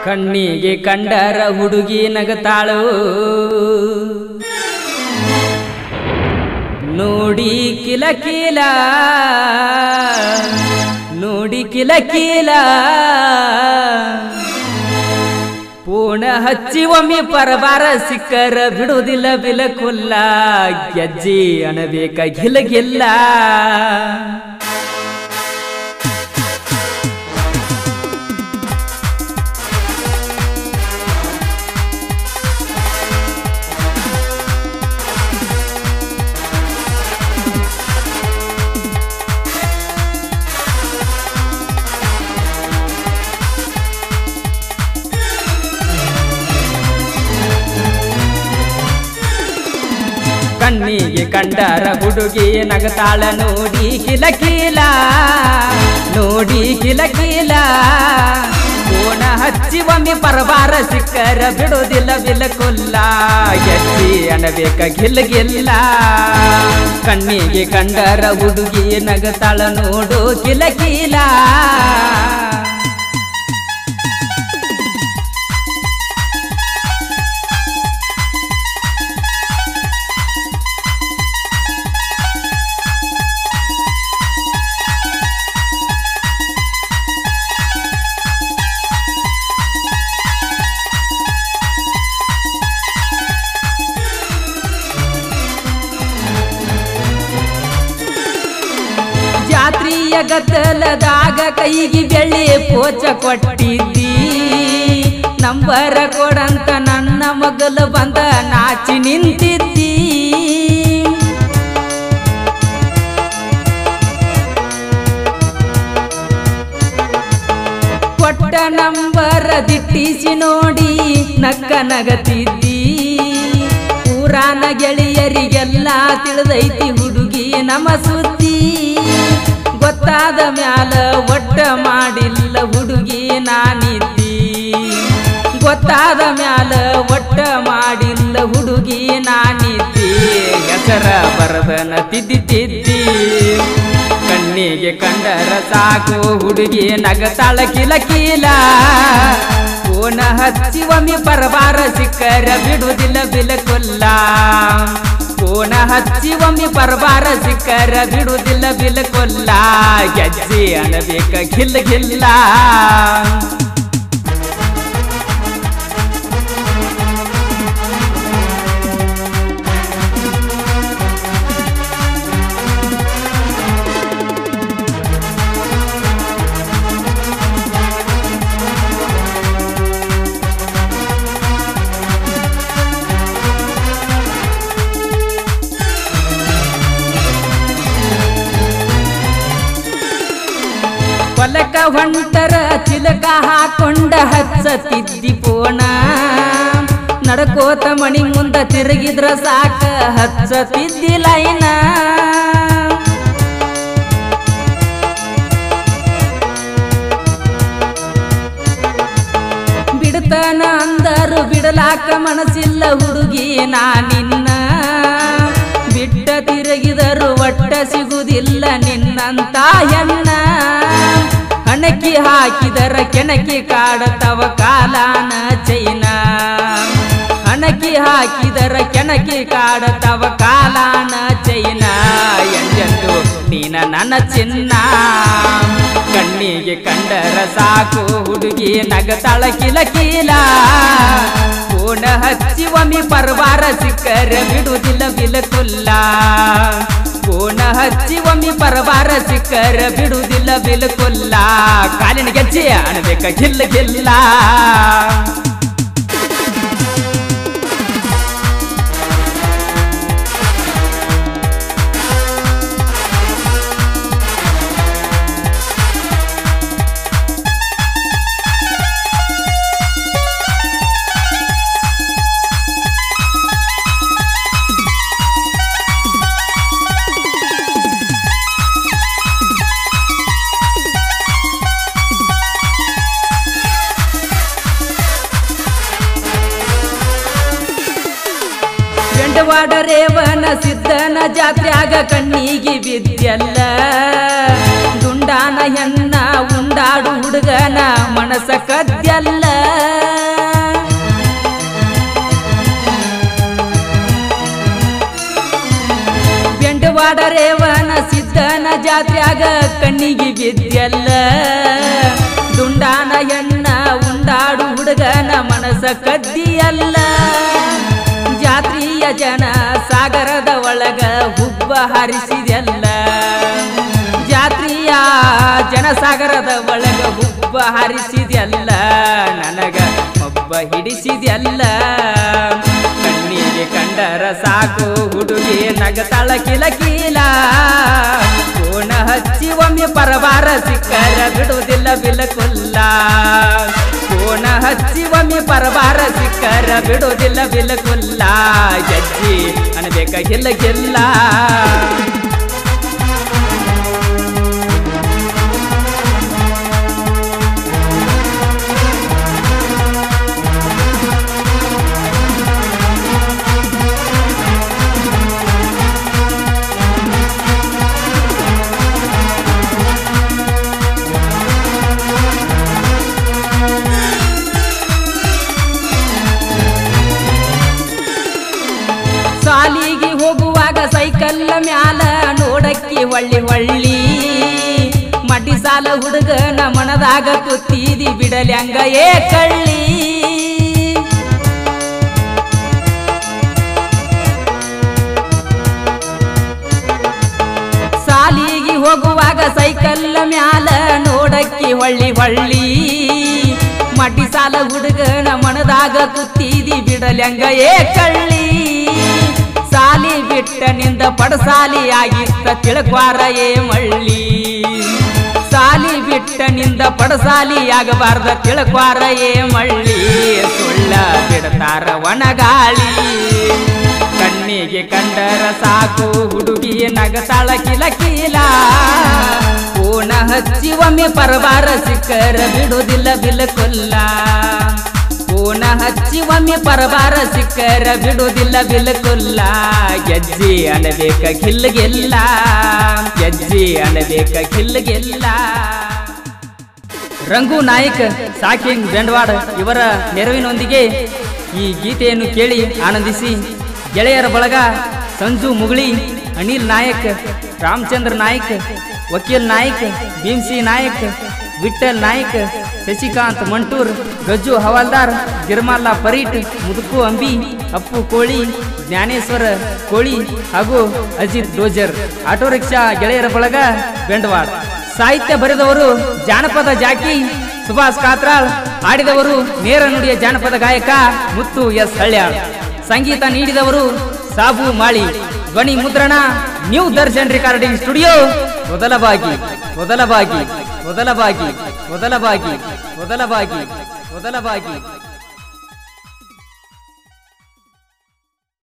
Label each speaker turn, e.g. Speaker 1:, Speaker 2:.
Speaker 1: ಕಣ್ಣಿಗೆ ಕಂಡರ ಹುಡುಗಿ ನಗತಾಳು ನೋಡಿ ಕಿಲಕಿಲ ನೋಡಿ ಕಿಲಕಿಲ ಪೂರ್ಣ ಹಚ್ಚಿ ಒಮ್ಮೆ ಪರಬಾರ ಸಿಕ್ಕರ ಬಿಡುವುದಿಲ್ಲ ಬಿಲಕುಲ್ಲ ಗೆಜ್ಜಿ ಅಣಬೇಕ ಗಿಲಗಿಲ್ಲ ಕಣ್ಣಿಗೆ ಕಂಡರ ಹುಡುಗಿ ನಗತಾಳ ನೋಡಿ ಕಿಲಕಿಲ ನೋಡಿ ಕಿಲಕಿಲ ಕೋಣ ಹಚ್ಚಿ ಒಮ್ಮೆ ಪರಬಾರ ಸಿಕ್ಕರ ಬಿಡುವುದಿಲ್ಲ ಬಿಲಕುಲ್ಲ ಗೆಜ್ಜಿ ಅಣಬೇಕ ಗಿಲ್ಗಿಲ್ಲ ಕಣ್ಣಿಗೆ ಕಂಡರ ಹುಡುಗಿ ನಗತಾಳ ನೋಡು ಕಿಲಕಿಲ ಜಾತ್ರಿಯ ಗದ್ದಲದಾಗ ಕೈಗೆ ಬೆಳ್ಳಿ ಪೋಚ ಕೊಟ್ಟಿದ್ದಿ ನಂಬರ ಕೊಡಂತ ನನ್ನ ಮಗಲು ಬಂದ ನಾಚಿ ನಿಂತಿದ್ದಿ ಕೊಟ್ಟ ನಂಬರ ದಿಟ್ಟಿಸಿ ನೋಡಿ ನಕ್ಕ ನಗತಿದ್ದಿ ಪುರಾಣ ಗೆಳೆಯರಿಗೆಲ್ಲ ತಿಳಿದೈತಿ ಹುಡುಗಿ ನಮ್ಮ ಸುದ್ದಿ ಗೊತ್ತಾದ ಮ್ಯಾಲ ಒಟ್ಟ ಮಾಡಿಲ್ಲ ಹುಡುಗಿ ನಾನಿದ್ದಿ ಗೊತ್ತಾದ ಮ್ಯಾಲ ಒಟ್ಟ ಮಾಡಿಲ್ಲ ಹುಡುಗಿ ನಾನಿದ್ದಿ ಹೆಸರ ಬರದನ ತಿದ್ದಿ ಕಣ್ಣಿಗೆ ಕಂಡರ ಸಾಕು ಹುಡುಗಿ ನಗತಾಳ ಕಿಲಕಿಲ ಕೋಣ ಹಚ್ಚಿ ಒಮ್ಮೆ ಪರಬಾರ ಸಿಕ್ಕರ ಬಿಡುವುದಿಲ್ಲ ಬಿಲಕುಲ್ಲ ಕೋಣ ಹಚ್ಚಿ ಒಮ್ಮೆ ಪರಬಾರ ಸಿಕ್ಕರ ಬಿಡುವುದಿಲ್ಲ ಬಿಲಕುಲ್ಲ ಗೆಜ್ಜಿ ಅಣಬೇಕ ಗಿಲ್ಗಿಲ್ಲ ಹೊಲಕ ಹೊಂಟರ ಚಿಲಕ ಹಾಕೊಂಡ ಹಚ್ಚತಿದ್ದಿ ಪೋಣ ನಡ್ಕೋತ ಮಣಿ ಮುಂದ ತಿರುಗಿದ್ರ ಸಾಕ ಹಚ್ಚತಿದ್ದಿ ಲೈನ ಬಿಡ್ತಾನ ಅಂದರು ಬಿಡಲಾಕ ಮನಸ್ಸಿಲ್ಲ ಹುಡುಗಿ ನಾನಿನ್ನ ಬಿಟ್ಟ ತಿರುಗಿದರು ಒಟ್ಟ ಸಿಗುವುದಿಲ್ಲ ನಿನ್ನಂತ ಹೆಣ್ಣ ಹಣಕಿ ಹಾಕಿದರ ಕೆಣಕಿ ಕಾಡತವ ಕಾಲಾನ ಚೈನ ಹಣಕಿ ಹಾಕಿದರ ಕೆಣಕಿ ಕಾಡತವ ಕಾಲಾನ ಚೈನ ಎಂದೆಂದು ನೀನ ನನ್ನ ಚಿನ್ನ ಕಣ್ಣಿಗೆ ಕಂಡರ ಸಾಕು ಹುಡುಗಿ ನಗತಾಳ ಕಿಲಕಿಲ ಕೋಣ ಹಚ್ಚಿ ಒಮ್ಮೆ ಪರಬಾರ ಸಿಕ್ಕರ ಬಿಡುವುದಿಲ್ಲ ಬಿಲಕುಲ್ಲ ಕೋಣ ಹಚ್ಚಿ ಒಮ್ಮೆ ಪರಬಾರ ಸಿಕ್ಕರ ಬಿಡುವುದಿಲ್ಲ ಬಿಲಕುಲ್ಲ ಕಾಲಿನ ಗೆಜ್ಜೆ ಅಣಬೇಕ ಗಿಲ್ಗಿಲ್ಲ ಬಂಡವಾಡ ರೇವನ ಸಿದ್ದನ ಜಾತ್ರ್ಯಾಗ ಕಣ್ಣಿಗೆ ಬಿದ್ಯಲ್ಲ ದುಂಡಾನ ಹೆಣ್ಣ ಉಂಡಾಡು ಹುಡುಗನ ಮನಸ ಕದ್ಯಲ್ಲ ಕಣ್ಣಿಗೆ ಬಿದ್ದೆಲ್ಲ ದುಂಡಾನ ಎಣ್ಣ ಉಂಡಾಡು ಹುಡುಗನ ಮನಸ ಕದ್ದಿಯಲ್ಲ ಜಾತ್ರೆಯ ಜನ ಸಾಗರದ ಒಳಗ ಹುಬ್ಬ ಹಾರಿಸಿದೆಲ್ಲ ಜಾತ್ರೆಯ ಜನಸಾಗರದ ಒಳಗ ಹುಬ್ಬ ಹಾರಿಸಿದೆಲ್ಲ ನನಗ ಒಬ್ಬ ಹಿಡಿಸಿದೆಲ್ಲ ಕಣ್ಣಿಗೆ ಕಂಡರ ಸಾಕು ಹುಡುಗಿ ನಗತಾಳ ಕಿಲಕಿಲ ಕೋಣ ಹಚ್ಚಿ ಒಮ್ಮೆ ಪರವಾರ ಸಿಕ್ಕರ ಬಿಡುವುದಿಲ್ಲ ಬಿಲಕುಲ್ಲ ಕೋಣ ಹಚ್ಚಿ ಒಮ್ಮೆ ಪರವಾರ ಸಿಕ್ಕರ ಬಿಡುವುದಿಲ್ಲ ಬಿಲಕುಲ್ಲ ಗೆಜ್ಜಿ ಅನ್ಬೇಕ ಗಿಲ್ಲ ಗಿಲ್ಲ ಸಾಲಿಗೆ ಹೋಗುವಾಗ ಸೈಕಲ್ ಮ್ಯಾಲ ನೋಡಕ್ಕಿ ಹೊಳ್ಳಿ ಹೊಳ್ಳಿ ಮಡ್ಡಿ ಸಾಲ ಹುಡುಗನ ಮನದಾಗ ಕುತ್ತೀದಿ ಬಿಡಲ್ಯಾಂಗ ಏ ಕಳ್ಳಿ ಸಾಲಿಗೆ ಹೋಗುವಾಗ ಸೈಕಲ್ ಮ್ಯಾಲ ನೋಡಕ್ಕಿ ಹೊಳ್ಳಿ ಹೊಳ್ಳಿ ಮಡ್ಡಿ ಸಾಲ ಹುಡುಗನ ಮನದಾಗ ಕುತ್ತೀದಿ ಬಿಡಲ್ಯಾಂಗ ಏ ಕಳ್ಳಿ ಸಾಲಿ ಬಿಟ್ಟ ನಿಂದ ಪಡಸಾಲಿ ಆಗಿತ್ತ ತಿಳಕ್ವಾರ ಏ ಮಳ್ಳಿ ಸಾಲಿ ಬಿಟ್ಟ ನಿಂದ ಪಡಸಾಲಿ ಆಗಬಾರ್ದ ತಿಳಕ್ವಾರ ಏ ಮಳ್ಳಿ ಸುಳ್ಳ ಬಿಡ್ತಾರ ಒಣಗಾಳಿ ಕಣ್ಣಿಗೆ ಕಂಡರ ಸಾಕು ಹುಡುಗಿ ನಗತಾಳ ಕಿಲಕಿಲ ಕೋಣ ಹಚ್ಚಿ ಒಮ್ಮೆ ಪರವಾರ ಸಿಕ್ಕರ ಬಿಡುವುದಿಲ್ಲ ಬಿಲಕುಲ್ಲ ಕೋಣ ಹಚ್ಚಿ ಒಮ್ಮೆ ಪರವಾರ ಸಿಕ್ಕರ ಬಿಡುವುದಿಲ್ಲ ಬಿಲಕುಲ್ಲ ಗೆಜ್ಜಿ ಅನಬೇಕ ಗಿಲ್ಲಗಿಲ್ಲ ಗೆಜ್ಜಿ ಅನಬೇಕ ಗಿಲ್ಲಗಿಲ್ಲ ರಂಗು ನಾಯಕ್ ಸಾಕಿಂಗ್ ಬೆಂಡವಾಡ ಇವರ ನೆರವಿನೊಂದಿಗೆ ಈ ಗೀತೆಯನ್ನು ಕೇಳಿ ಆನಂದಿಸಿ ಗೆಳೆಯರ ಬಳಗ ಸಂಜು ಮುಗಳಿ ಅನಿಲ್ ನಾಯಕ್ ರಾಮಚಂದ್ರ ನಾಯಕ್ ವಕೀಲ್ ನಾಯಕ್ ಭೀಮ್ಸಿ ನಾಯಕ್ ವಿಠಲ್ ನಾಯಕ್ ಶಶಿಕಾಂತ್ ಮಂಟೂರ್ ಗಜ್ಜು ಹವಾಲ್ದಾರ್ ಗಿರ್ಮಲ್ಲ ಪರೀಟ್ ಮುದುಕು ಅಂಬಿ ಅಪ್ಪು ಕೋಳಿ ಜ್ಞಾನೇಶ್ವರ ಕೋಳಿ ಹಾಗೂ ಅಜಿತ್ ಡೋಜರ್ ಆಟೋ ರಿಕ್ಷಾ ಗೆಳೆಯರ ಬಳಗ ಬೆಂಡವಾಡ ಸಾಹಿತ್ಯ ಬರೆದವರು ಜಾನಪದ ಜಾಕಿ ಸುಭಾಷ್ ಕಾತ್ರಾಳ್ ಹಾಡಿದವರು ನೇರ ನುಡಿಯ ಜಾನಪದ ಗಾಯಕ ಮುತ್ತು ಎಸ್ ಹಳ್ಯಾಳ್ ಸಂಗೀತ ನೀಡಿದವರು ಸಾಬು ಮಾಳಿ ಧ್ವನಿ ಮುದ್ರಣ ನ್ಯೂ ದರ್ಶನ್ ರೆಕಾರ್ಡಿಂಗ್ ಸ್ಟುಡಿಯೋ ಮೊದಲವಾಗಿ ಮೊದಲವಾಗಿ ಮೊದಲವಾಗಿ ಮೊದಲವಾಗಿ ಮೊದಲವಾಗಿ ಮೊದಲವಾಗಿ